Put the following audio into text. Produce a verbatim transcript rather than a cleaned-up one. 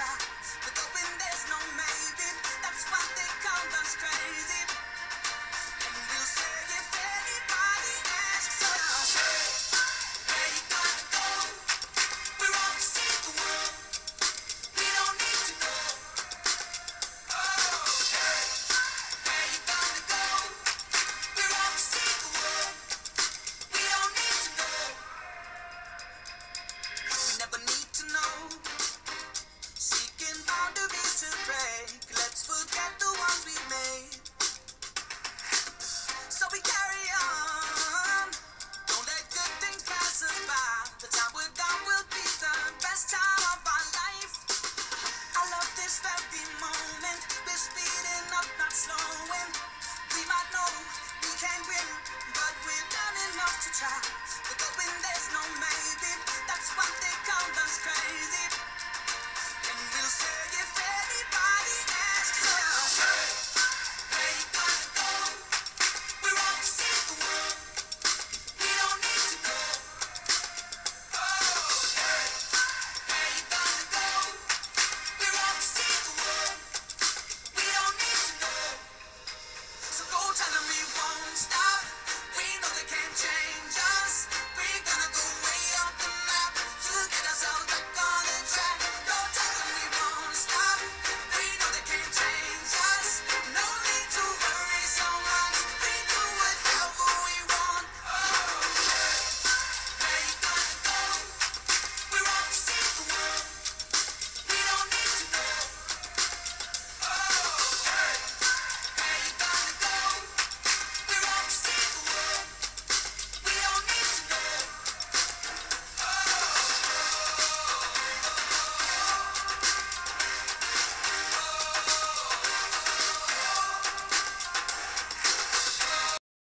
try. But going there's no maybe. That's why they call us crazy. And we'll say if anybody asks us, hey, where you gonna go? We're off to see the world. We don't need to know. Oh, hey, where you gonna go? We're off to see the world. We don't need to know. We never need to know. Seeking boundaries to break. Let's forget the ones we made. So we carry on. Don't let good things pass us by. The time we're done will be the best time of our life. I love this very moment. We're speeding up, not slowing. We might know we can't win, but we've done enough to try. But going there's no maybe. That's what they call